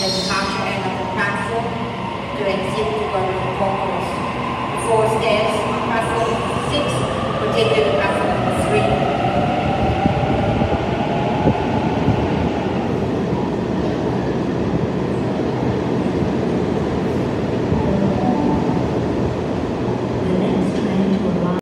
departure end of the platform to exit to go to concourse.